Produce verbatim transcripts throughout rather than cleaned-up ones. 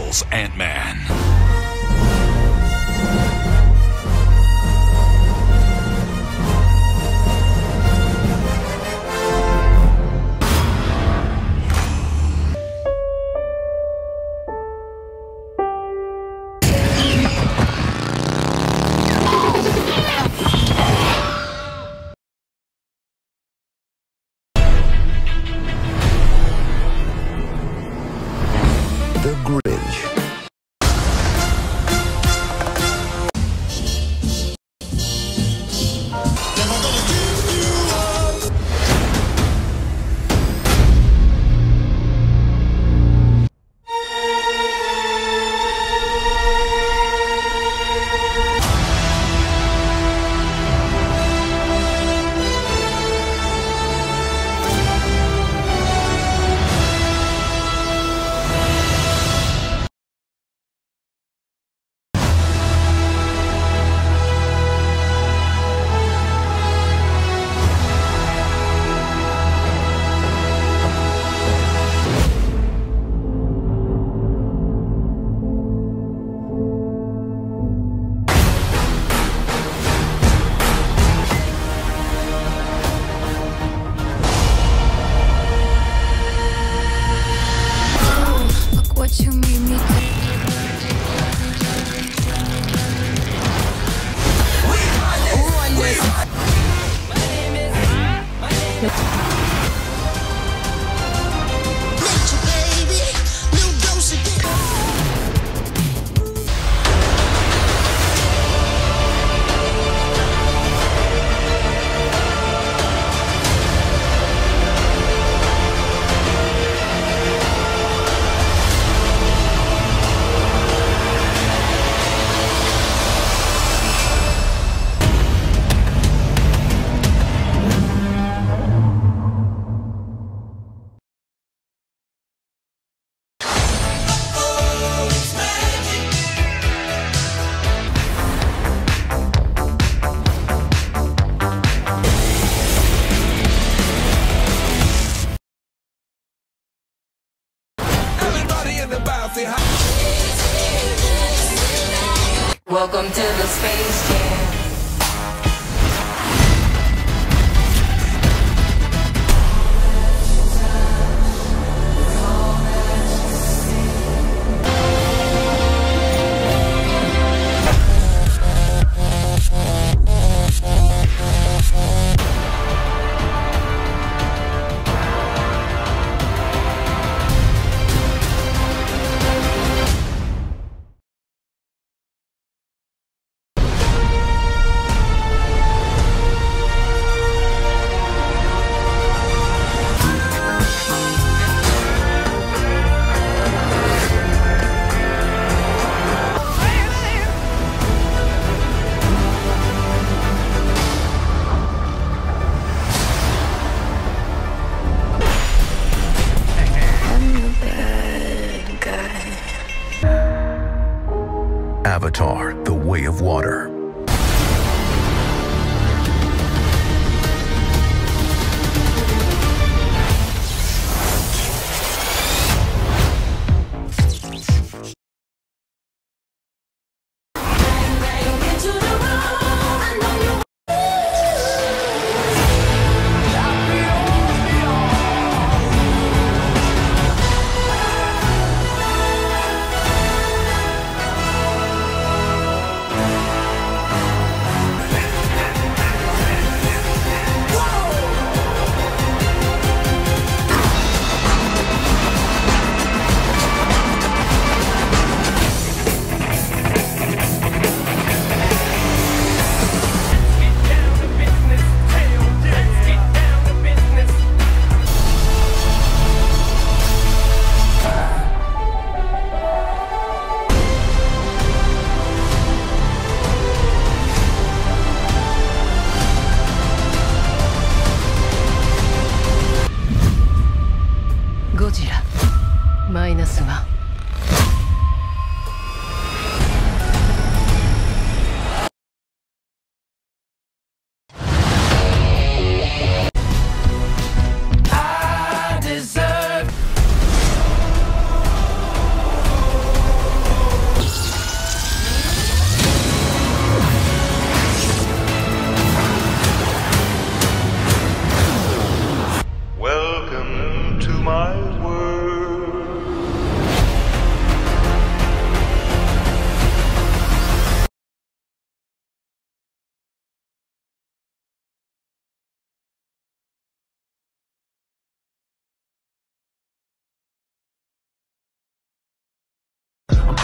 Marvel's Ant-Man. The Grinch. What you made me do. Run this. My name is. My name is. Nature, baby. Little dose of it. Welcome to the Space Jam. Avatar: The Way of Water.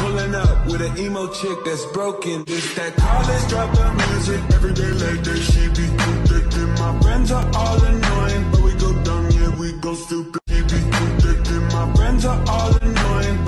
Pulling up with an emo chick that's broken. This that college dropout music. Every day like that, she be too thick. And my friends are all annoying, but we go dumb, yeah, we go stupid. She be too thick, and my friends are all annoying.